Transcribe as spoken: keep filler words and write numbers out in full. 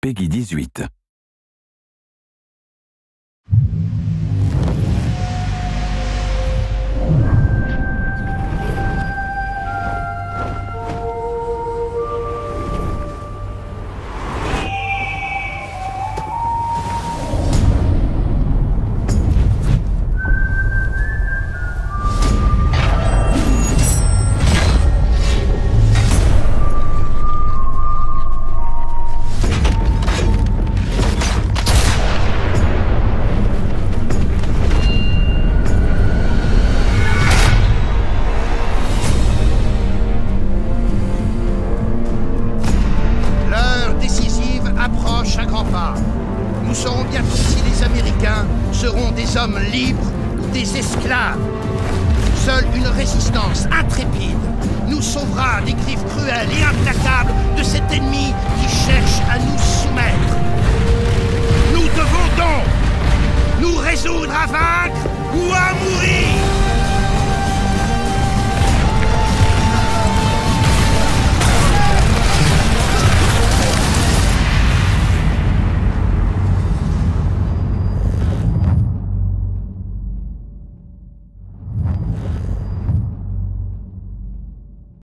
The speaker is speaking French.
Peggy dix-huit. Approche à grands pas. Nous saurons bientôt si les Américains seront des hommes libres ou des esclaves. Seule une résistance intrépide nous sauvera des griffes cruelles et implacables de cet ennemi qui cherche à nous soumettre. Nous devons donc nous résoudre à vaincre ou à mourir.